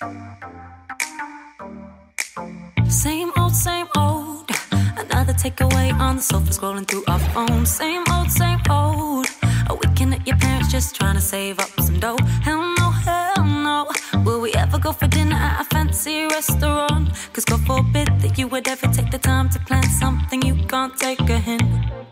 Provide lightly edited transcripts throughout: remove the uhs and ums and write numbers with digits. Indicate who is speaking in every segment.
Speaker 1: Same old. Another takeaway on the sofa, scrolling through our phones. Same old. A weekend at your parents, just trying to save up some dough. Hell no. Will we ever go for dinner at a fancy restaurant? Cause God forbid that you would ever take the time to plan something you can't take a hint.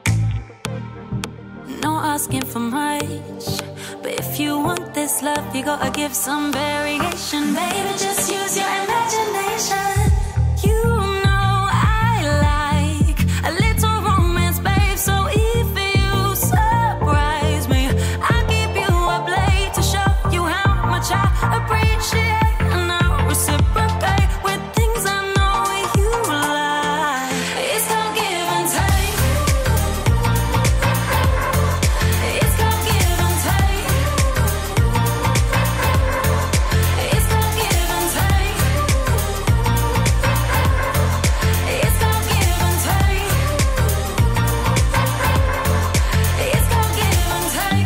Speaker 1: No asking for much, but if you want this love, you gotta give some variation. Baby, just use your imagination. You know I like a little romance, babe. So if you surprise me, I'll give you a blade to show you how much I appreciate, and I'll reciprocate with things I know you like. It's called give and take. It's called give and take. It's called give and take. It's called give and take. It's called give and take.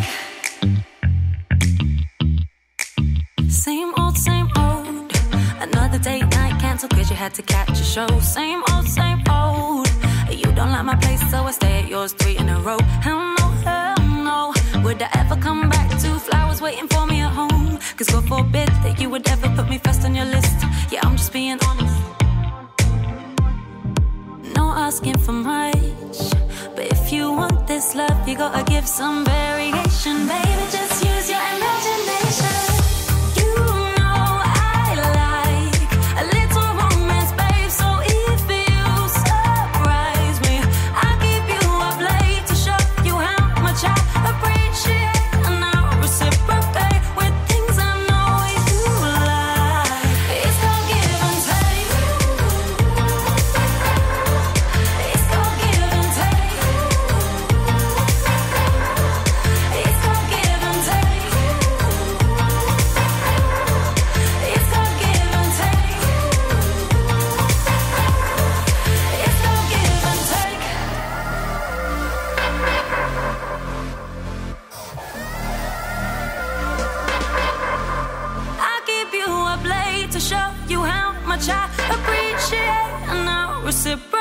Speaker 1: Same old. Another date night canceled cause you had to catch a show. Same old. You don't like my place, so I stay at yours 3 in a row. Hell no. Would I ever come back to flowers waiting for me at home? Cause God forbid that you would ever put me first on your list. Yeah, I'm just being honest. No asking for much, but if you want this love, you gotta give some variation. Baby, just use your imagination. You know I like a little romance, babe. So if you surprise me, I'll give you a blade to show you how much I appreciate, and I'll reciprocate with things I know you like. It's called give and take. It's called give and take. It's called give and take. It's called give and take. It's called give and take. I'll give you a blade to show you how much I appreciate, and I'll reciprocate